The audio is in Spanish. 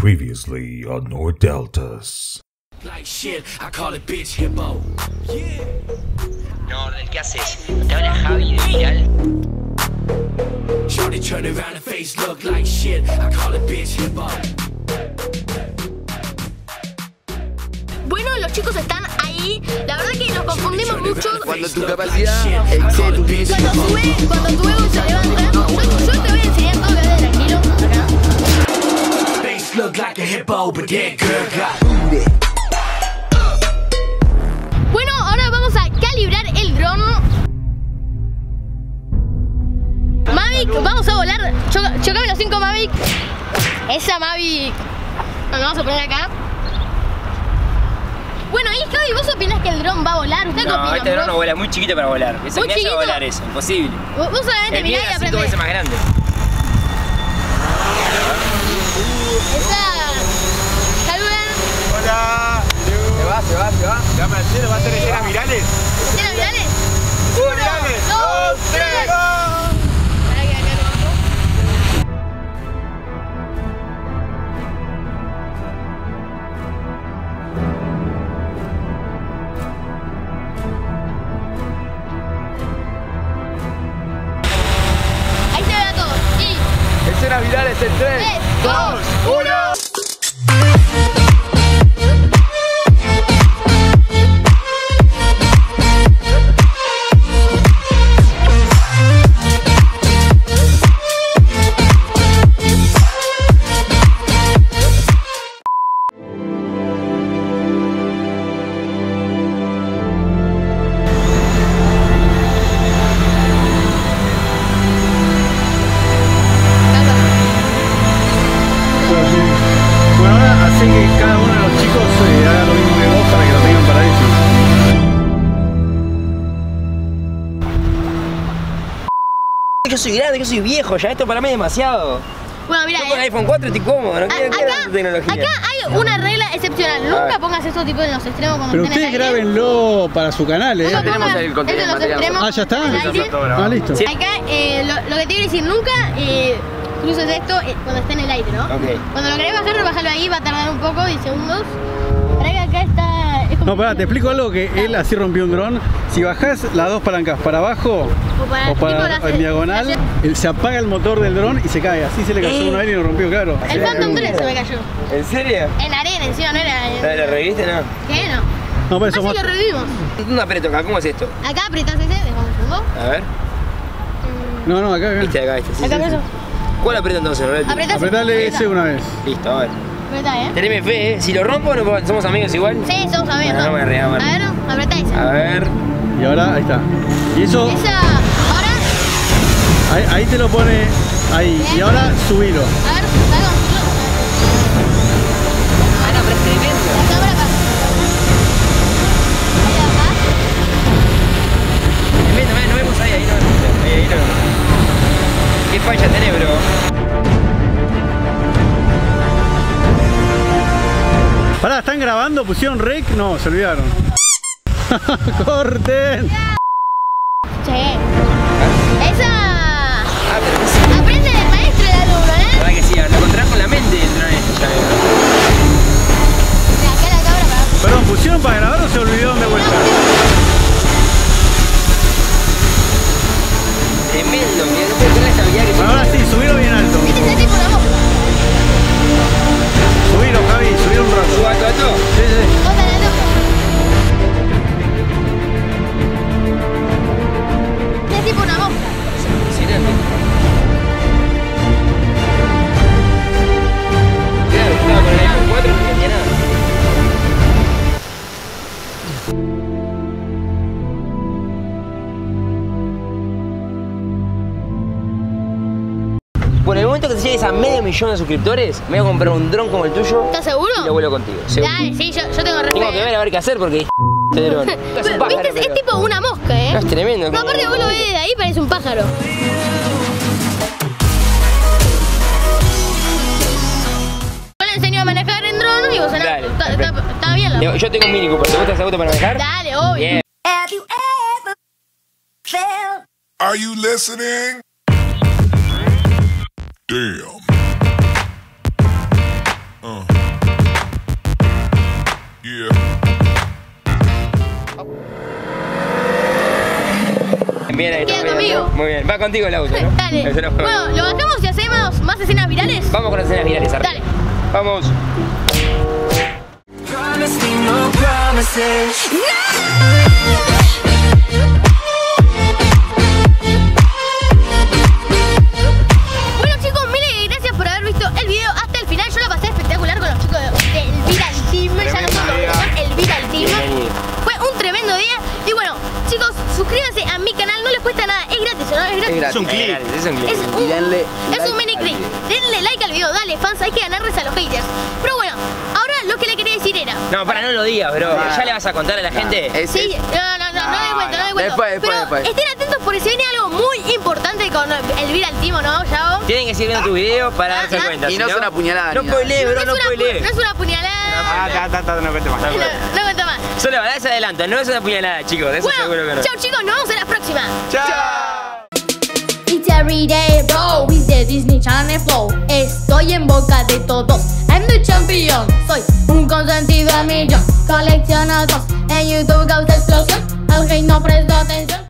Previously on Nordeltas. Like shit, I call it bitch hippo. Yeah. No, ¿qué haces? Te habla Javi de Viral. Shorty turn around and face look like shit, I call it bitch hippo. Bueno, los chicos están ahí. La verdad que nos confundimos mucho. Cuando tu capacidad excede tu límite. Cuando tu ego se levanta, yo te voy a enseñar todo, quédate tranquilo. Acá. Face look like a hippo, but that girl got Bueno, ahora vamos a calibrar el dron. Mavic, vamos a volar. Chocame los 5 Mavic. Esa Mavic. Nos vamos a poner acá. Bueno, y Javi, ¿vos opinás que el dron va a volar? ¿Usted qué opina? No, este dron no vuela, es muy chiquito para volar. Eso ¿Muy me hace chiquito? volar eso, imposible. Vos solamente El mío mirá y era 5 aprendés. veces más grande. Esa... Saludan. Hola. Se va. Llama al cielo, va a hacer escenas virales. ¿Escenas virales? Virales. 2, 3, go. Pará que acá lo bajo. Ahí se ve a todos. Y Escenas virales en 3, 3, 2, 1. Bueno, ahora hace que cada uno de los chicos haga lo mismo que vos para que lo tengan para ellos. Yo soy grande, yo soy viejo, ya esto para mí es demasiado. Bueno, mira, Yo con el iPhone 4 estoy cómodo, no quiero tanta tecnología. acá hay una regla excepcional. Nunca pongas esto tipo en los extremos cuando Pero estén en ustedes el aire. grábenlo para su canal, Nunca tenemos pongas el contenido esto en los material. extremos. Ah, ¿ya está? en el aire. Ah, listo. Sí. Acá lo que te quiero decir, nunca cruces esto cuando esté en el aire, ¿no? Ok. Cuando lo querés bajar, bájalo ahí, va a tardar un poco, 10 segundos. Para que acá está... Es como No, pará, te explico algo que él así rompió un dron. Si bajás las dos palancas para abajo o tipo en diagonal, se apaga el motor del dron y se cae. Así se le cayó uno a él y lo rompió, claro. El Phantom 3 se me cayó. ¿En serio? En arena encima, no era... ¿La reviste? No. ¿Qué? No. No, pero eso Casi más... lo revivimos. ¿Dónde aprieto acá? ¿Cómo es esto? Acá apretás ese, dejamos un segundo. A ver. No, acá. Viste acá, este. Sí, Acá sí, sí. eso. ¿Cuál aprieto entonces? Roberto? Apretás. Apretale ese una vez. Listo, a ver. Apretá, Teneme fe, ¿eh? Si lo rompo, no, somos amigos igual. Sí, somos amigos. No, no me rías, A ver, apretá esa. A ver. Y ahora, ahí está. Y eso, Esa, ahora, ahí te lo pone ahí. Y ahora subilo. a ver, salgo. Ah, no, pero es tremendo. La cámara acá. Ahí acá. Tremendo, no vemos ahí, no. Ahí no. ¿Qué falla tenés, bro? Pará, ¿están grabando? ¿Pusieron rec? No, se olvidaron. ¡Corten! Che. Esa. Ah, pero que sí. Aprende del maestro el alumno, La ¿eh? verdad que sí, lo controlas con la mente dentro de esto, ya veo. Mira, acá la cámara para. Perdón, ¿pusieron para grabar o se olvidaron de vuelta? Tremendo, mira, no puedo creer la estabilidad que Bueno, tiene. ahora sí, subilo bien alto. Este es tipo una moto. Subilo, Javi, subilo un rato. ¿Suba todo? Sí, sí. Vos tenés loco. Este es tipo una moto. Impresionante. Claro, estaba con el iPhone 4 y no entendía nada. Bueno, el momento que te llegues a medio millón de suscriptores, me voy a comprar un dron como el tuyo ¿Estás seguro? y lo vuelo contigo. ¿Seguro? Dale, sí, yo tengo respeto. Tengo que ver a ver qué hacer porque este dron. Es un pájaro, ¿Viste? Es pero- tipo una mosca, ¿eh? No, es tremendo. No, aparte vos lo ves de ahí, parece un pájaro. Yo le enseño a manejar en dron y vos Dale, está bien la Yo tengo un Mini Cooper, ¿te gusta ese auto para manejar? Dale, obvio. Bien. Have you ever felt Are you listening? Damn. bien ahí. Queda conmigo. Muy bien, va contigo el auto, ¿no? Dale. Bueno, ¿lo bajamos y hacemos más escenas virales? Vamos con las escenas virales arriba. Dale. Vamos. Promise me no promises. Bueno chicos, miren, gracias por haber visto el video hasta el final. Yo la pasé espectacular con los chicos del Viral Team. Ya no son el Viral Team. Fue un tremendo día. Y bueno, chicos, suscríbanse a mi canal. No les cuesta nada, es gratis, ¿no? Es gratis. Es un clip. Es un clip. Es un mini clip. Denle like al video, dale fans, hay que ganarles a los haters. Pero bueno, ahora lo que le quería decir era. No, para, no lo digas, bro. ¿Ya le vas a contar a la gente? Sí, no le cuento. Después. Estén atentos porque se viene algo muy importante con el Viral Team, ¿no, Yao? Tienen que seguir viendo tu video para darse cuenta. Y no es una puñalada. No spoilees, bro, no spoilees. No es una puñalada. No cuente más. No cuento más. Solo para ese adelanto, no es una puñalada, chicos. Eso seguro que no. Chau chicos, nos vemos en la próxima. ¡Chao! It's everyday, bro, with the Disney Channel flow. Estoy en boca de todos, I'm the champion. Soy un consentido a millón. Coleccionados en YouTube causa explosión. Al hate no presta atención.